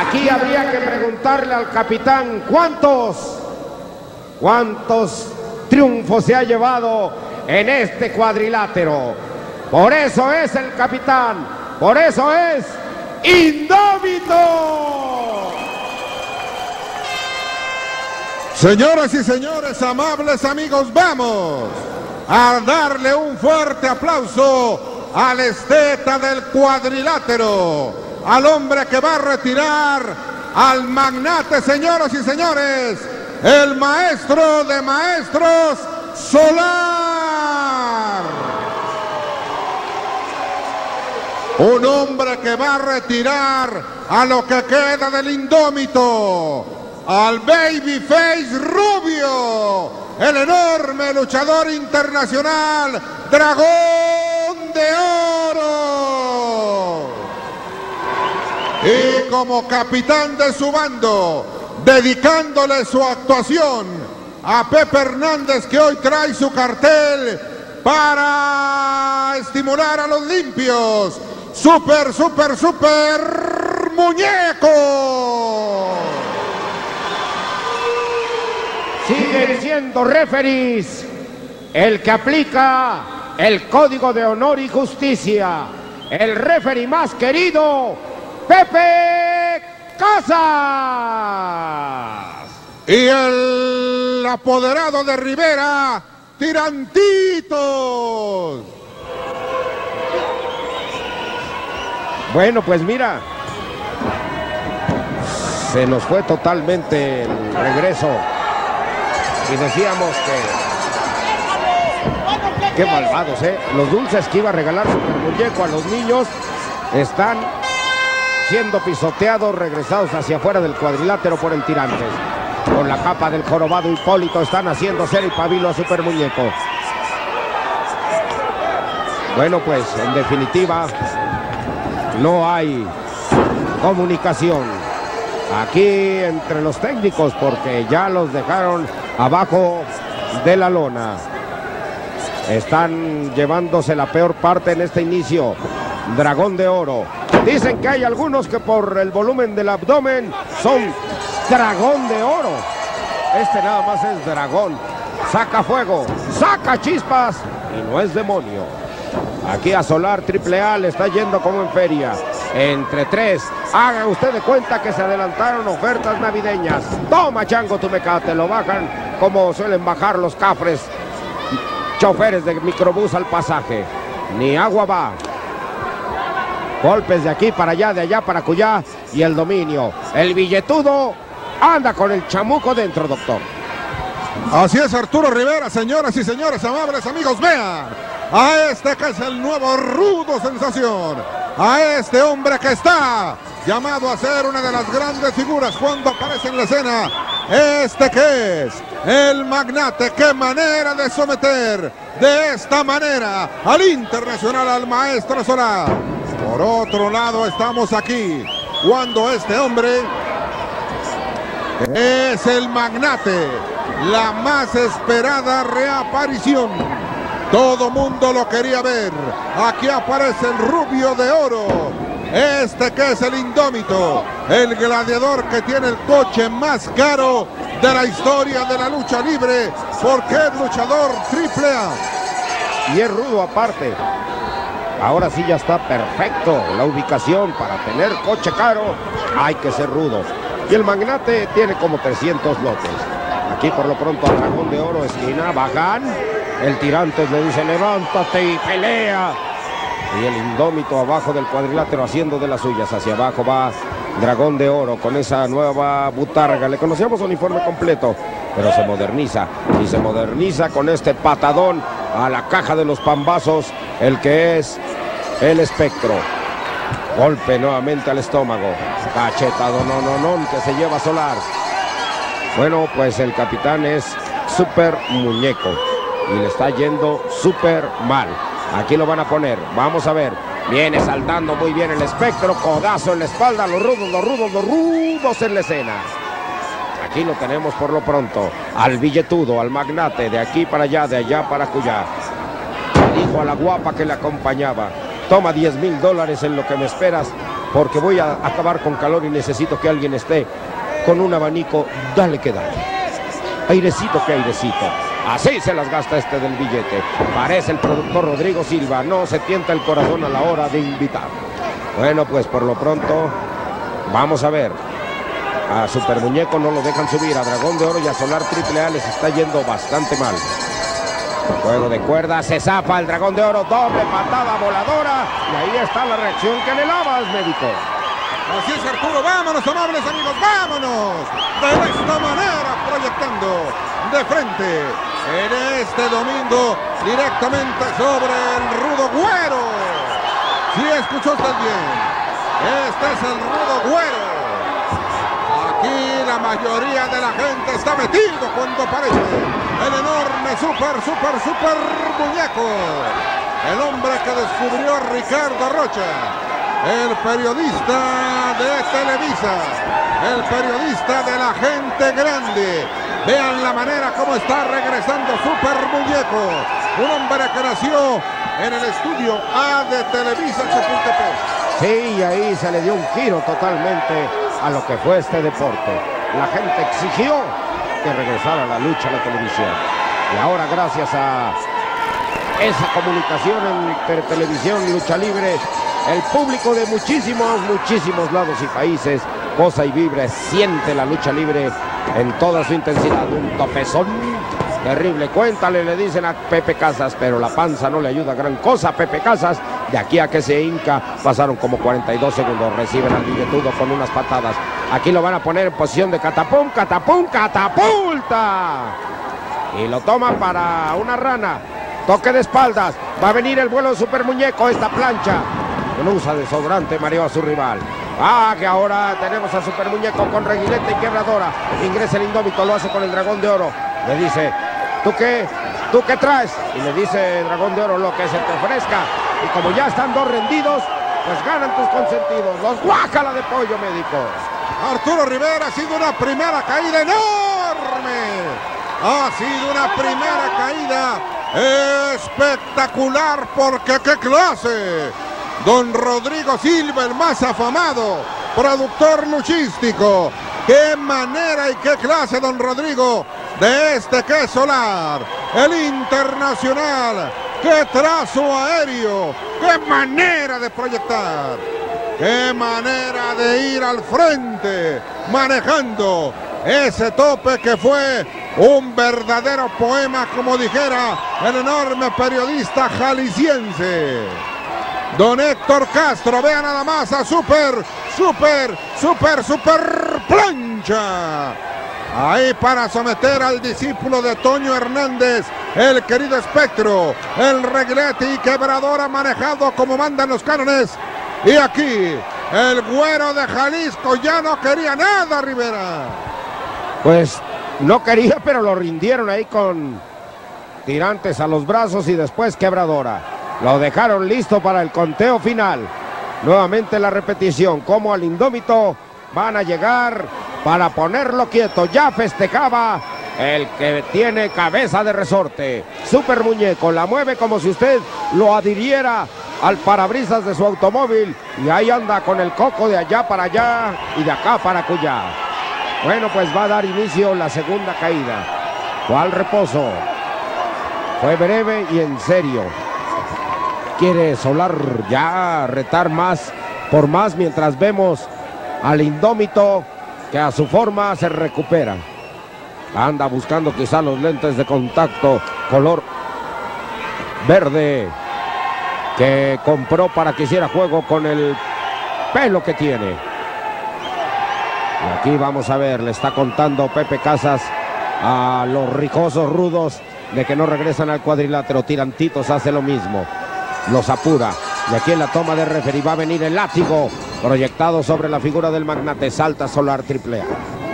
Aquí habría que preguntarle al capitán cuántos triunfos se ha llevado en este cuadrilátero. Por eso es el capitán, por eso es indómito. Señoras y señores, amables amigos, vamos a darle un fuerte aplauso al esteta del cuadrilátero, al hombre que va a retirar al magnate, señoras y señores, el maestro de maestros, Solar. Un hombre que va a retirar a lo que queda del indómito, al babyface rubio, el enorme luchador internacional, Dragón de Oro. Y como capitán de su bando, dedicándole su actuación a Pepe Hernández, que hoy trae su cartel para estimular a los limpios. Super muñeco. Siguen siendo referees el que aplica el código de honor y justicia, el referee más querido, Pepe Casas. Y el apoderado de Rivera, Tirantitos. Bueno, pues mira, se nos fue totalmente el regreso. Y decíamos que qué malvados, los dulces que iba a regalar Super Muñeco a los niños están siendo pisoteados, regresados hacia afuera del cuadrilátero por el Tirantes. Con la capa del jorobado Hipólito están haciendo ser y pabilo a Super Muñeco. Bueno, pues en definitiva no hay comunicación aquí entre los técnicos, porque ya los dejaron abajo de la lona. Están llevándose la peor parte en este inicio. Dragón de Oro. Dicen que hay algunos que por el volumen del abdomen son Dragón de Oro. Este nada más es dragón. Saca fuego, saca chispas y no es demonio. Aquí a Solar AAA le está yendo como en feria. Entre tres, haga usted de cuenta que se adelantaron ofertas navideñas. Toma, chango, tu mecate. Lo bajan como suelen bajar los cafres choferes de microbús al pasaje. Ni agua va. Golpes de aquí para allá, de allá para acullá. Y el dominio. El billetudo anda con el chamuco dentro, doctor. Así es, Arturo Rivera, señoras y señores, amables amigos, vean a este que es el nuevo rudo sensación, a este hombre que está llamado a ser una de las grandes figuras cuando aparece en la escena, este que es el magnate. Qué manera de someter de esta manera al internacional, al maestro Solar. Por otro lado, estamos aquí cuando este hombre es el magnate, la más esperada reaparición. Todo mundo lo quería ver. Aquí aparece el rubio de oro. Este que es el indómito, el gladiador que tiene el coche más caro de la historia de la lucha libre, porque es luchador AAA. Y es rudo aparte. Ahora sí ya está perfecto la ubicación. Para tener coche caro hay que ser rudo. Y el magnate tiene como 300 lotes. Aquí por lo pronto al Dragón de Oro, esquina, bajan. El Tirantes le dice levántate y pelea. Y el indómito abajo del cuadrilátero haciendo de las suyas. Hacia abajo va Dragón de Oro con esa nueva butarga. Le conocíamos uniforme completo, pero se moderniza. Y se moderniza con este patadón a la caja de los pambazos, el que es el espectro. Golpe nuevamente al estómago. Cachetado no que se lleva Solar. Bueno, pues el capitán es Super Muñeco y le está yendo súper mal. Aquí lo van a poner, vamos a ver. Viene saltando muy bien el espectro, codazo en la espalda, los rudos en la escena. Aquí lo tenemos por lo pronto, al billetudo, al magnate, de aquí para allá, de allá para acullá. Dijo a la guapa que le acompañaba, toma $10,000 en lo que me esperas porque voy a acabar con calor y necesito que alguien esté con un abanico. Dale que dale. Airecito que airecito. Así se las gasta este del billete. Parece el productor Rodrigo Silva. No se tienta el corazón a la hora de invitar. Bueno, pues por lo pronto vamos a ver. A Super Muñeco no lo dejan subir. A Dragón de Oro y a Solar AAA les está yendo bastante mal. Juego de cuerda, se zafa el Dragón de Oro, doble patada voladora. Y ahí está la reacción que anhelabas, médico. Así es, Arturo, vámonos, amables amigos, vámonos. De esta manera, proyectando de frente en este domingo directamente sobre el Rudo Güero. Si escuchó usted bien, este es el Rudo Güero. Aquí la mayoría de la gente está metido cuando aparece el enorme super muñeco. El hombre que descubrió Ricardo Rocha, el periodista de Televisa, el periodista de la gente grande. Vean la manera como está regresando Super Muñeco, un hombre que nació en el estudio A de Televisa Chapultepec. Sí, y ahí se le dio un giro totalmente a lo que fue este deporte. La gente exigió que regresara la lucha a la televisión. Y ahora, gracias a esa comunicación entre televisión y lucha libre, el público de muchísimos lados y países goza y vibra, siente la lucha libre en toda su intensidad. Un topezón terrible. Cuéntale, le dicen a Pepe Casas, pero la panza no le ayuda gran cosa a Pepe Casas. De aquí a que se hinca, pasaron como 42 segundos. Reciben al billetudo con unas patadas. Aquí lo van a poner en posición de catapum, catapulta. Y lo toma para una rana. Toque de espaldas. Va a venir el vuelo de Super Muñeco. Esta plancha que no usa desodorante mareó a su rival. Que ahora tenemos a Super Muñeco con reguileta y quebradora. Ingresa el Indómito, lo hace con el Dragón de Oro. Le dice, ¿tú qué traes? Y le dice el Dragón de Oro, lo que se te ofrezca. Y como ya están dos rendidos, pues ganan tus consentidos. Los guácala de pollo, médico. Arturo Rivera, ha sido una primera caída enorme. Ha sido una primera caída espectacular, porque qué clase. Don Rodrigo Silva, el más afamado productor luchístico. Qué manera y qué clase, don Rodrigo, de este que es Solar, el internacional. ¡Qué trazo aéreo! ¡Qué manera de proyectar! ¡Qué manera de ir al frente! Manejando ese tope que fue un verdadero poema, como dijera el enorme periodista jalisciense. Don Héctor Castro, vea nada más a super plancha. Ahí para someter al discípulo de Toño Hernández, el querido Espectro, el reglete y quebradora manejado como mandan los cánones. Y aquí, el Güero de Jalisco ya no quería nada, Rivera. Pues no quería, pero lo rindieron ahí con tirantes a los brazos y después quebradora. Lo dejaron listo para el conteo final. Nuevamente la repetición, como al Indómito van a llegar para ponerlo quieto. Ya festejaba el que tiene cabeza de resorte. Super Muñeco la mueve como si usted lo adhiriera al parabrisas de su automóvil. Y ahí anda con el coco de allá para allá y de acá para acullá. Bueno, pues va a dar inicio la segunda caída. ¿Cuál reposo? Fue breve y en serio. Quiere Solar ya retar más por más, mientras vemos al Indómito que a su forma se recupera. Anda buscando quizá los lentes de contacto color verde que compró para que hiciera juego con el pelo que tiene. Y aquí vamos a ver, le está contando Pepe Casas a los rijosos rudos de que no regresan al cuadrilátero. Tirantitos hace lo mismo. Los apura. Y aquí en la toma de referee va a venir el látigo proyectado sobre la figura del magnate. Salta Solar AAA.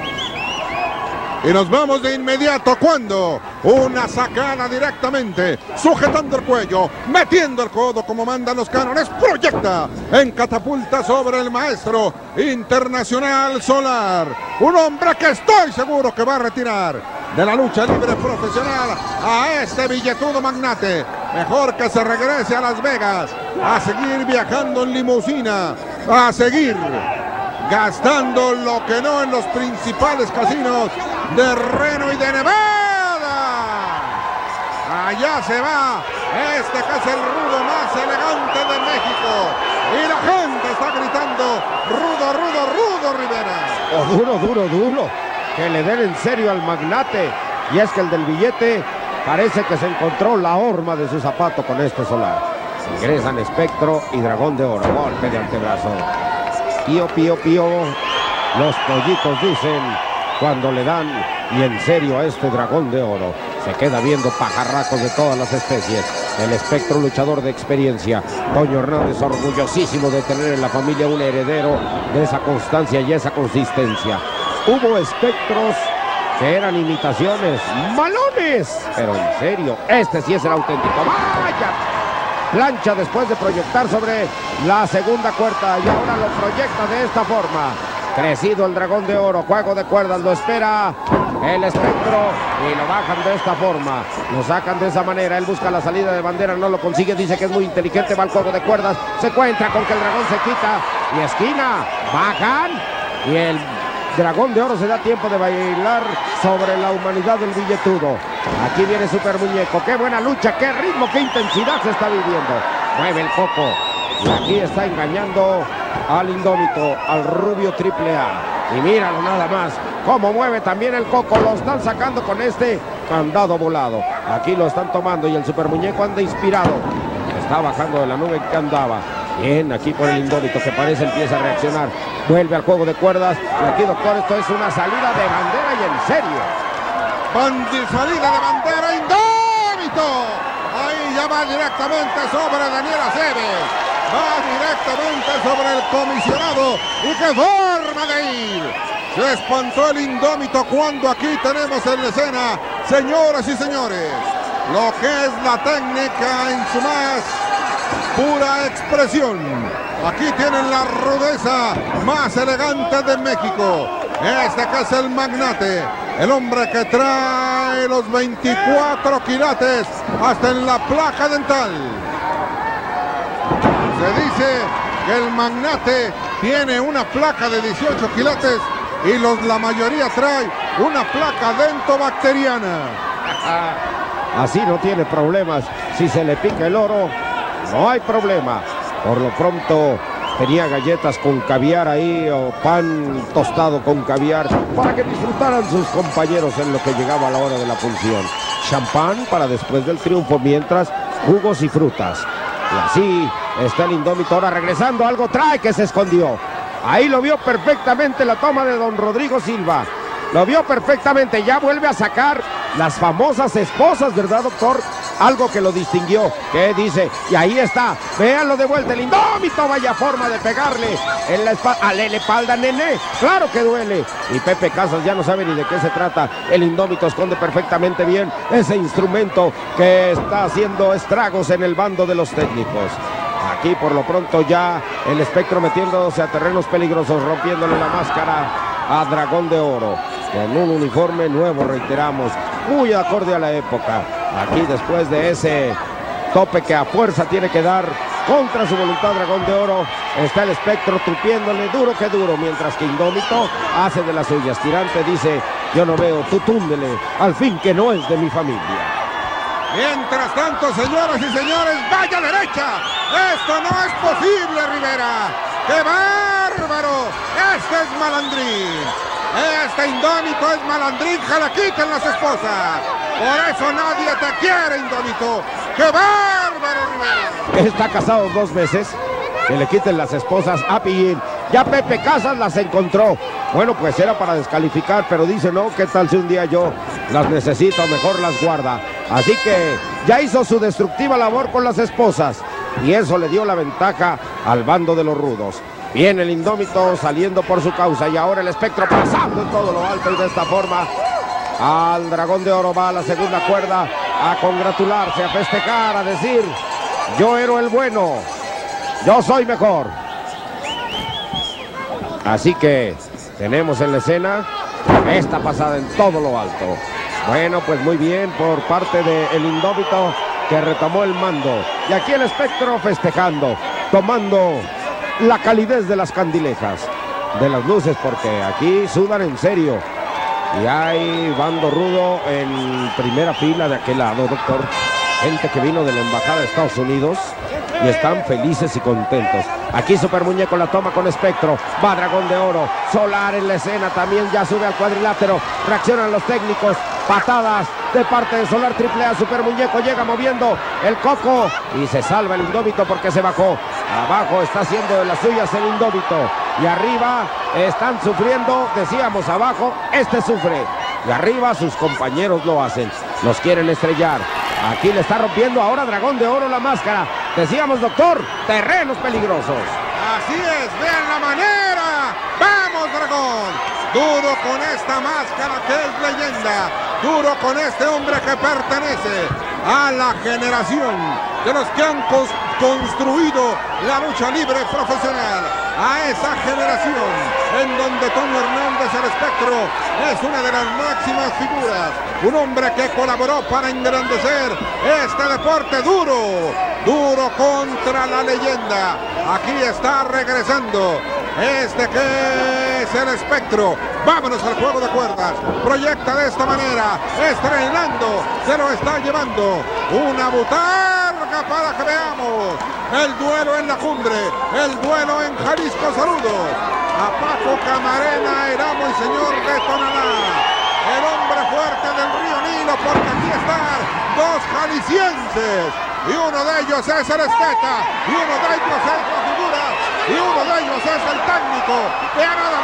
Y nos vamos de inmediato cuando una sacada directamente, sujetando el cuello, metiendo el codo como mandan los cánones, proyecta en catapulta sobre el maestro internacional Solar. Un hombre que estoy seguro que va a retirar de la lucha libre profesional a este billetudo magnate. Mejor que se regrese a Las Vegas a seguir viajando en limusina a seguir gastando lo que no en los principales casinos de Reno y de Nevada. Allá se va este que es el rudo más elegante de México. Y la gente está gritando, rudo, rudo, rudo, Rivera. Oh, duro, duro, duro. Que le den en serio al magnate. Y es que el del billete parece que se encontró la horma de su zapato con este solar. Ingresan Espectro y Dragón de Oro. Golpe de antebrazo. Pío, pío, pío. Los pollitos dicen cuando le dan, y en serio a este Dragón de Oro. Se queda viendo pajarracos de todas las especies. El Espectro, luchador de experiencia. Toño Hernández, orgullosísimo de tener en la familia un heredero de esa constancia y esa consistencia. Hubo espectros que eran imitaciones, malones, pero en serio, este sí es el auténtico. ¡Vaya! Plancha después de proyectar sobre la segunda cuerda y ahora lo proyecta de esta forma. Crecido el Dragón de Oro, juego de cuerdas, lo espera el Espectro y lo bajan de esta forma. Lo sacan de esa manera, él busca la salida de bandera, no lo consigue, dice que es muy inteligente, va al juego de cuerdas, se encuentra con que el dragón se quita y esquina, bajan y el Dragón de Oro se da tiempo de bailar sobre la humanidad del billetudo. Aquí viene Super Muñeco. Qué buena lucha, qué ritmo, qué intensidad se está viviendo. Mueve el coco. Y aquí está engañando al Indómito, al Rubio AAA. Y míralo nada más. Cómo mueve también el coco. Lo están sacando con este candado volado. Aquí lo están tomando y el Super Muñeco anda inspirado. Está bajando de la nube que andaba. Bien, aquí por el Indómito que parece empieza a reaccionar. Vuelve al juego de cuerdas. Y aquí, doctor, esto es una salida de bandera y en serio. Salida de bandera, Indómito. Ahí ya va directamente sobre Daniel Aceves. Va directamente sobre el comisionado. Y qué forma de ir. Se espantó el Indómito cuando aquí tenemos en la escena, señoras y señores, lo que es la técnica en su más pura expresión. Aquí tienen la rudeza más elegante de México. Este que es el magnate, el hombre que trae los 24 quilates hasta en la placa dental. Se dice que el magnate tiene una placa de 18 quilates y la mayoría trae una placa dentobacteriana. Así no tiene problemas. Si se le pica el oro, no hay problema. Por lo pronto tenía galletas con caviar ahí o pan tostado con caviar para que disfrutaran sus compañeros en lo que llegaba a la hora de la función. Champán para después del triunfo, mientras jugos y frutas. Y así está el Indómito ahora regresando. Algo trae que se escondió. Ahí lo vio perfectamente la toma de don Rodrigo Silva. Lo vio perfectamente. Ya vuelve a sacar las famosas esposas, ¿verdad, doctor? Algo que lo distinguió. ¿Qué dice? Y ahí está. Véanlo de vuelta. El Indómito, vaya forma de pegarle en la espalda, Nené. Claro que duele. Y Pepe Casas ya no sabe ni de qué se trata. El Indómito esconde perfectamente bien ese instrumento que está haciendo estragos en el bando de los técnicos. Aquí por lo pronto ya el Espectro metiéndose a terrenos peligrosos, rompiéndole la máscara a Dragón de Oro. Con un uniforme nuevo, reiteramos, muy acorde a la época. Aquí después de ese tope que a fuerza tiene que dar contra su voluntad Dragón de Oro, está el Espectro tupiéndole duro que duro, mientras que Indómito hace de las suyas. Tirante dice, yo no veo, tú túndele, al fin que no es de mi familia. Mientras tanto, señoras y señores, vaya derecha. Esto no es posible, Rivera. ¡Qué bárbaro! Este es malandrín. Este Indómito es malandrín, jala quiten las esposas. Por eso nadie te quiere, Indómito. ¡Qué bárbaro, Rivera! Está casado 2 veces. Que le quiten las esposas a Pillín. Ya Pepe Casas las encontró. Bueno, pues era para descalificar, pero dice, no, ¿qué tal si un día yo las necesito? Mejor las guarda. Así que ya hizo su destructiva labor con las esposas. Y eso le dio la ventaja al bando de los rudos. Viene el Indómito saliendo por su causa. Y ahora el Espectro pasando en todo lo alto. Y de esta forma al Dragón de Oro va a la segunda cuerda a congratularse, a festejar, a decir, yo era el bueno. Yo soy mejor. Así que tenemos en la escena esta pasada en todo lo alto. Bueno, pues muy bien por parte del Indómito, que retomó el mando. Y aquí el Espectro festejando, tomando la calidez de las candilejas, de las luces, porque aquí sudan en serio. Y hay bando rudo en primera fila de aquel lado, doctor. Gente que vino de la embajada de Estados Unidos y están felices y contentos. Aquí Super Muñeco la toma con Espectro. Va Dragón de Oro. Solar en la escena también ya sube al cuadrilátero. Reaccionan los técnicos. Patadas de parte de Solar AAA. Super Muñeco llega moviendo el coco y se salva el Indómito porque se bajó. Abajo está haciendo de las suyas el Indómito. Y arriba están sufriendo. Decíamos abajo, este sufre. Y arriba sus compañeros lo hacen. Los quieren estrellar. Aquí le está rompiendo ahora Dragón de Oro la máscara. Decíamos, doctor, terrenos peligrosos. Así es, vean la manera. ¡Vamos, Dragón! Duro con esta máscara que es leyenda. Duro con este hombre que pertenece a la generación de los que han construido la lucha libre profesional. A esa generación en donde Toño Hernández, el Espectro, es una de las máximas figuras. Un hombre que colaboró para engrandecer este deporte duro. Duro contra la leyenda. Aquí está regresando este que es el Espectro. Vámonos al juego de cuerdas. Proyecta de esta manera. Estrenando. Se lo está llevando. Una butarga para que veamos el duelo en la cumbre. El duelo en Jalisco. Saludos a Paco Camarena, el amo y señor de Tonalá. El hombre fuerte del río Nilo, porque aquí están dos jaliscienses. Y uno de ellos es el Esteta, y uno de ellos es la figura, y uno de ellos es el técnico. ¡Vea nada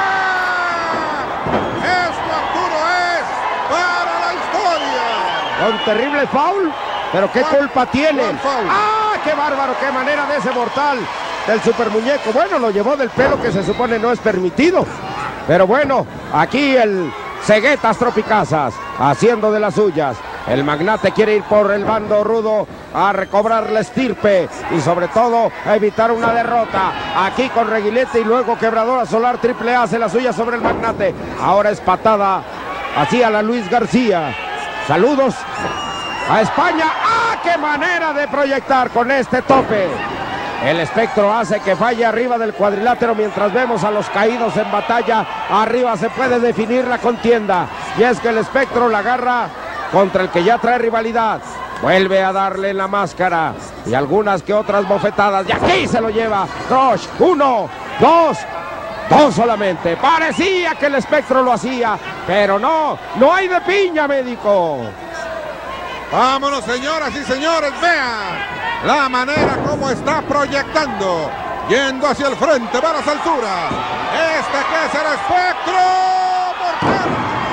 más! Esto, Arturo, es para la historia. Con terrible foul, pero ¿qué culpa tiene? ¡Ah, qué bárbaro! ¡Qué manera de ese mortal del Super Muñeco! Bueno, lo llevó del pelo, que se supone no es permitido. Pero bueno, aquí el Ceguetas Tropicazas haciendo de las suyas. El magnate quiere ir por el bando rudo a recobrar la estirpe y sobre todo a evitar una derrota. Aquí con Reguilete y luego Quebradora Solar AAA hace la suya sobre el magnate. Ahora es patada así a la Luis García. Saludos a España. ¡Ah, qué manera de proyectar con este tope! El Espectro hace que falle arriba del cuadrilátero mientras vemos a los caídos en batalla. Arriba se puede definir la contienda. Y es que el Espectro la agarra contra el que ya trae rivalidad. Vuelve a darle la máscara y algunas que otras bofetadas. Y aquí se lo lleva Crush. 1, 2, 2 solamente. Parecía que el Espectro lo hacía, pero no hay de piña, médico. Vámonos, señoras y señores, vean la manera como está proyectando, yendo hacia el frente, va a las alturas. Este que es el Espectro mortal.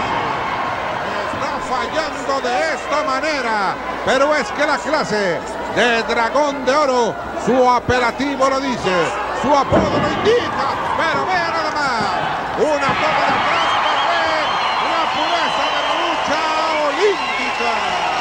Está fallando de esta manera, pero es que la clase de Dragón de Oro, su apelativo lo dice, su apodo lo indica, pero vean nada más, una toma de atrás para ver la pureza de la lucha olímpica.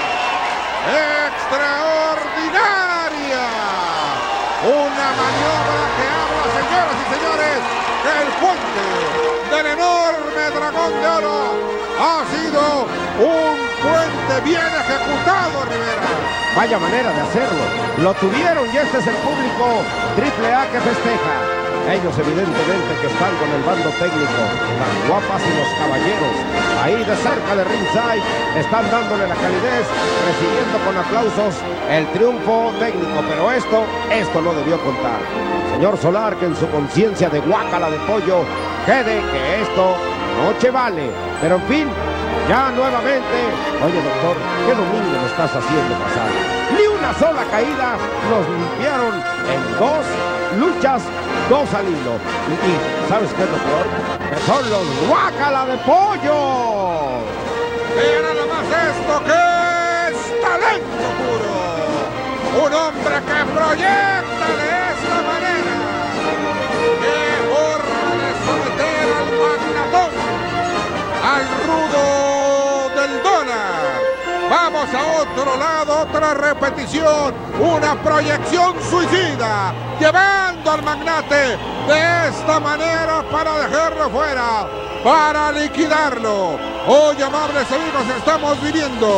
Extraordinaria. Una maniobra que habla, señoras y señores, que el puente del enorme Dragón de Oro ha sido un puente bien ejecutado, Rivera. Vaya manera de hacerlo. Lo tuvieron y este es el público AAA que festeja. Ellos evidentemente que están con el bando técnico, las guapas y los caballeros, ahí de cerca de ringside, están dándole la calidez, recibiendo con aplausos el triunfo técnico, pero esto no debió contar. Señor Solar, que en su conciencia de guácala de pollo, quede que esto noche vale, pero en fin, ya nuevamente, oye doctor, ¿qué domingo lo estás haciendo pasar? Ni una sola caída, nos limpiaron en 2 luchas, 2 al hilo. Y ¿sabes qué es lo peor? Que son los guácala de pollo. Vean nada más esto que es talento puro. Un hombre que proyecta de esta manera. ¡Qué forma de someter al magnatón! Al rudo del dólar. Vamos a otro lado, otra repetición, una proyección suicida, llevando al magnate de esta manera para dejarlo fuera, para liquidarlo. Hoy, amables amigos, estamos viviendo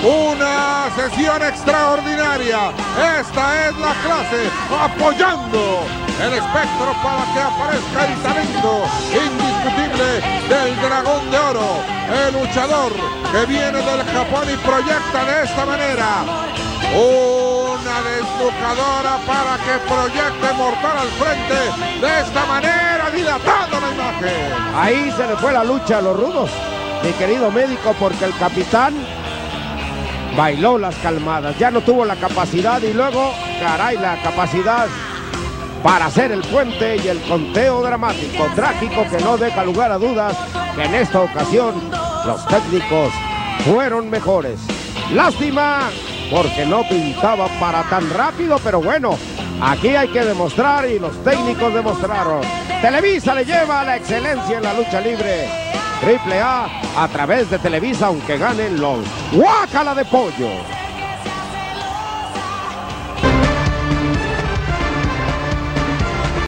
Una sesión extraordinaria. Esta es la clase apoyando el espectro para que aparezca el talento indiscutible del Dragón de Oro. El luchador que viene del Japón y proyecta de esta manera. Una desnucadora para que proyecte mortal al frente. De esta manera, dilatando la imagen. Ahí se le fue la lucha a los rudos, mi querido médico, porque el capitán bailó las calmadas. Ya no tuvo la capacidad y luego, caray, la capacidad para hacer el puente y el conteo dramático, trágico, que no deja lugar a dudas que en esta ocasión los técnicos fueron mejores. Lástima, porque no pintaba para tan rápido, pero bueno, aquí hay que demostrar y los técnicos demostraron. Televisa le lleva la excelencia en la lucha libre. AAA a través de Televisa, aunque ganen los Guácala de Pollo.